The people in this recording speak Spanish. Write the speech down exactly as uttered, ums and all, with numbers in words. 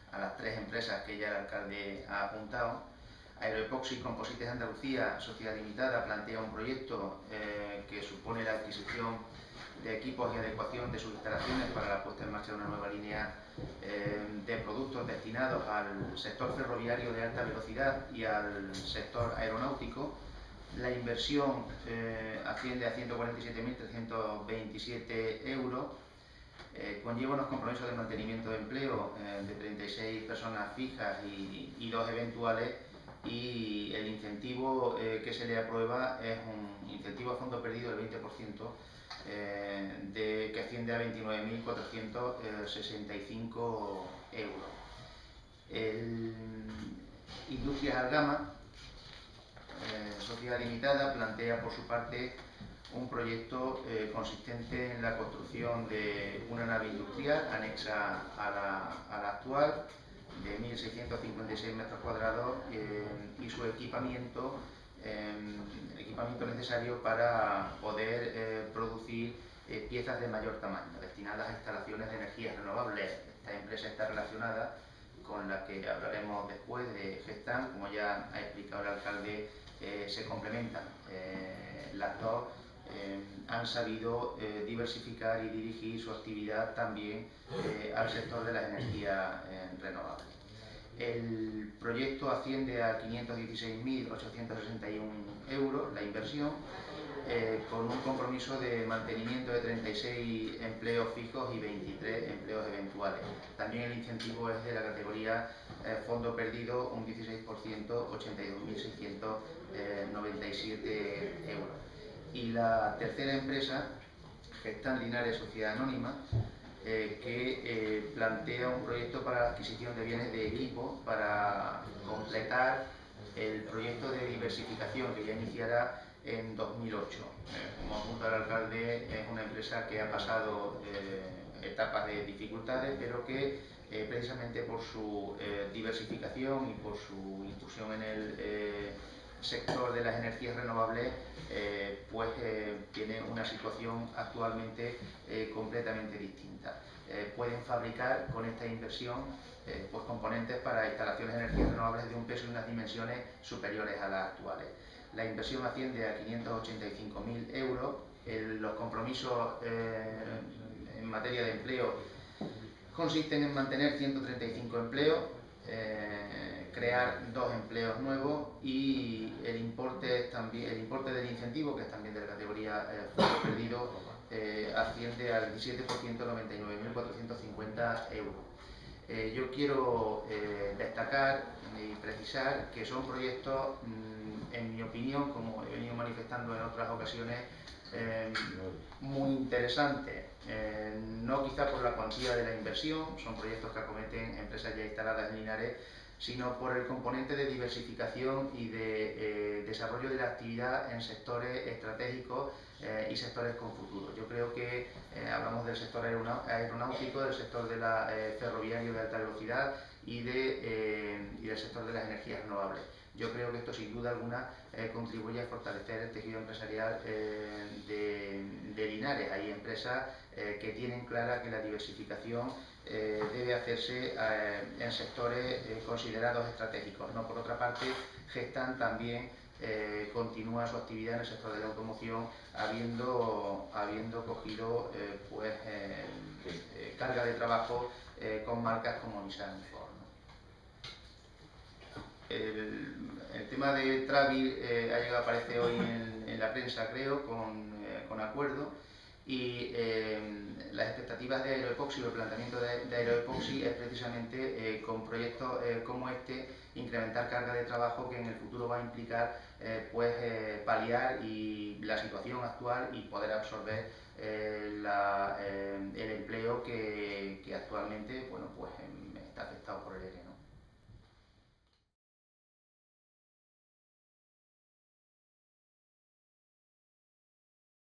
a las tres empresas que ya el alcalde ha apuntado. Aeroepoxy Composites Andalucía, Sociedad Limitada, plantea un proyecto eh, que supone la adquisición de equipos y adecuación de sus instalaciones para la puesta en marcha de una nueva línea eh, de productos destinados al sector ferroviario de alta velocidad y al sector aeronáutico. La inversión eh, asciende a ciento cuarenta y siete mil trescientos veintisiete euros. Eh, conlleva unos compromisos de mantenimiento de empleo eh, de treinta y seis personas fijas y, y dos eventuales, y el incentivo eh, que se le aprueba es un incentivo a fondo perdido del veinte por ciento eh, de, que asciende a veintinueve mil cuatrocientos sesenta y cinco euros. El Industrias Algama, eh, Sociedad Limitada, plantea por su parte un proyecto eh, consistente en la construcción de una nave industrial anexa a la, a la actual, de mil seiscientos cincuenta y seis metros cuadrados eh, y su equipamiento, eh, equipamiento necesario para poder eh, producir eh, piezas de mayor tamaño, destinadas a instalaciones de energías renovables. Esta empresa está relacionada con la que hablaremos después, de Gestamp. Como ya ha explicado el alcalde, eh, se complementan eh, las dos. Eh, han sabido eh, diversificar y dirigir su actividad también eh, al sector de las energías eh, renovables. El proyecto asciende a quinientos dieciséis mil ochocientos sesenta y uno euros la inversión, eh, con un compromiso de mantenimiento de treinta y seis empleos fijos y veintitrés empleos eventuales. También el incentivo es de la categoría eh, fondo perdido, un dieciséis por ciento, ochenta y dos mil seiscientos noventa y siete euros. Y la tercera empresa, Gestamp Linares Sociedad Anónima, eh, que eh, plantea un proyecto para la adquisición de bienes de equipo para completar el proyecto de diversificación que ya iniciará en dos mil ocho. Eh, como apunta el alcalde, es una empresa que ha pasado eh, etapas de dificultades, pero que eh, precisamente por su eh, diversificación y por su intrusión en el eh, sector de las energías renovables, eh, pues eh, tiene una situación actualmente eh, completamente distinta. Eh, pueden fabricar con esta inversión eh, pues componentes para instalaciones de energías renovables de un peso y unas dimensiones superiores a las actuales. La inversión asciende a quinientos ochenta y cinco mil euros. El, los compromisos eh, en materia de empleo consisten en mantener ciento treinta y cinco empleos, eh, crear dos empleos nuevos, y el importe, también, el importe del incentivo, que es también de la categoría eh, fondo perdido, eh, asciende al diecisiete por ciento, noventa y nueve mil cuatrocientos cincuenta euros. Eh, yo quiero eh, destacar y precisar que son proyectos, mmm, en mi opinión, como he venido manifestando en otras ocasiones, eh, muy interesantes. Eh, no quizá por la cuantía de la inversión, son proyectos que acometen empresas ya instaladas en Linares, sino por el componente de diversificación y de eh, desarrollo de la actividad en sectores estratégicos eh, y sectores con futuro. Yo creo que eh, hablamos del sector aeronáutico, del sector de la eh, ferroviario de alta velocidad y, de, eh, y del sector de las energías renovables. Yo creo que esto sin duda alguna eh, contribuye a fortalecer el tejido empresarial eh, de, de Linares. Hay empresas eh, que tienen clara que la diversificación eh, debe hacerse eh, en sectores eh, considerados estratégicos, ¿no? Por otra parte, Gestamp también eh, continúa su actividad en el sector de la automoción, habiendo, habiendo cogido eh, pues, eh, eh, carga de trabajo eh, con marcas como Nissan y Ford, ¿no? El, el tema de Travil eh, ha llegado a aparecer hoy en, en la prensa, creo, con, eh, con acuerdo, y eh, las expectativas de Aeroepoxy, o el planteamiento de, de Aeroepoxy es precisamente eh, con proyectos eh, como este incrementar carga de trabajo, que en el futuro va a implicar eh, pues eh, paliar y la situación actual y poder absorber eh, la, eh, el empleo que, que actualmente, bueno, pues, está afectado por el E R E, ¿no?